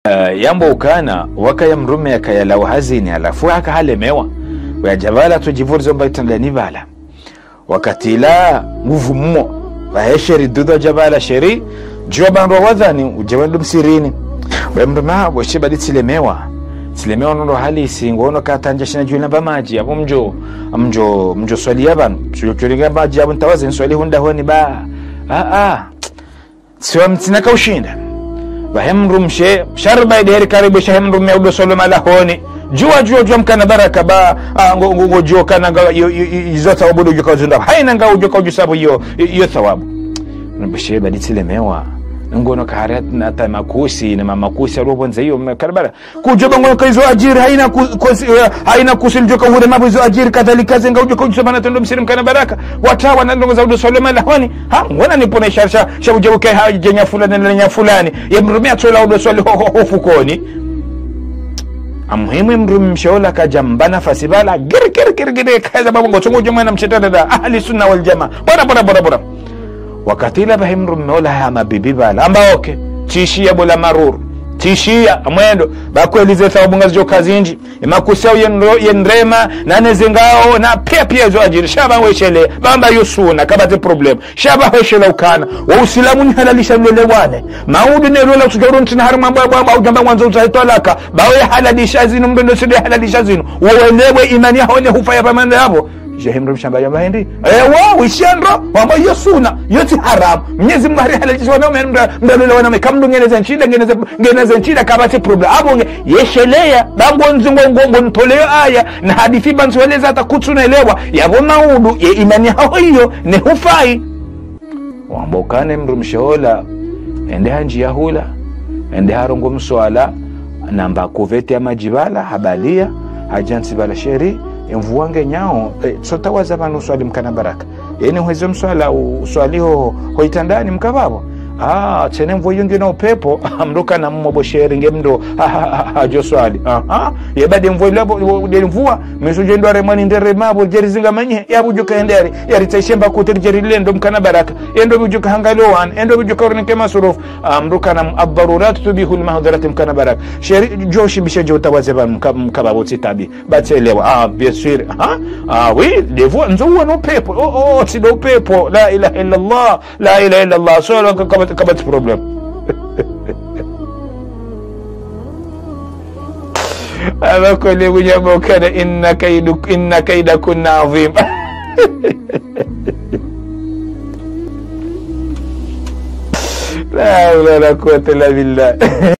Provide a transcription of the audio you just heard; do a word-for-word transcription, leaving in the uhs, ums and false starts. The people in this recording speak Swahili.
Uh, yambo ukana waka ya mrume ya kaya lau hazini alafu haka halemewa wa jabala tujivurizo mbaitanlani bala wakati la nguvu mmo wa hesheri dudo jabala sheri jua bandu wadhani ujawendu msirini wa mrume hawa shibadi tilemewa tilemewa nono hali isingo ono katanja shina juina ba maji hapo mjo mjo mjo swali yabanu chukuringa maji hapo ntawazi nswali hunda honi ba ah ah siwa mtinaka ushinda bahemrum she sharba ideri karibu shahemrum meudo solo malahoni jua jua jua mkana baraka ba ngo ngo jua kana izo thawabu jua kuzunda haina nga ujua kujusabu yo yo thawabu nabashe baditile mewa ngono kaharat na tamakusi na mamakusi alobonza hiyo karabara kujoba ngono kaizo ajiri haina haina kusiljo ka hure mabuzo ajiri kadhalika zenga ujua kujusaba na tendo msirim kana baraka watawa na ndongo za udo solo malahoni ha ngona nipone sharsha shabujo kai hajenya fulani na nya fulani yemrumia tola udo solo hofukoni amuhimu mrum mshola kajambana fasibala gir gir gir gir kaza babongo chongo joma na mchetana da ahli sunna wal jamaa bora bora bora bora wakati la bahimrum mola ha mabibi bala amba okay tishia bola maruru tishia amwendo bakwelize thawabunga zo kazinji emakusao yenrema nane zengao na pia pia zo ajiri shaba weshele bamba yusuna kabate problem shaba weshele ukana wa uislamu ni halalisha lelewane maudu ne lola tugaru ntina harma baba au jamba mwanzo utaitolaka bawe halalisha zinu mdondo sidi halalisha zinu uelewe imani yao ne hufaya pamanda hapo jahimro mshamba ya mahindi eh wao ishandro wamba yosuna yoti haram mnyezi mwari halalisha wana mdondo wana mekamdu ngeneza nchida ngeneza ngeneza nchida kabate problem abo yeshelea bango nzungo ngongo ntoleo aya na hadithi banzweleza atakutuna elewa yabo maudu ya imani yao hiyo ne hufai wamba ukane mru mshola ende hanji ya hula ende harongo mswala namba kuvete ya majibala habalia hajansi bala sheri mvuange nyao e, sotawaza banu swali mkana baraka yani hwezo mswala uswaliho hoitandani mkababo ah tene mvo yungi na upepo amruka na mmobo sheri ngemdo hajo swali aha yebade mvo labo de mvua mesuje ndo remani ndere mabo jerizinga manye yabujuka endere yaritaishemba kuteri jerilendo mkana baraka endo bujuka hangalowan endo bujuka ornike masurufu amruka na ad-darurat tubihu al-mahdharat mkana baraka sheri joshi bishaje utawaze banu mkababo titabi batelewa ah bien sûr ah ah oui de voix nzo no pepo oh oh si do pepo la ilaha illa allah la ilaha illa allah solo kabat problem ama kole bunyamo kana inna kaiduk inna kaidakun azim la la la quwwata illa billah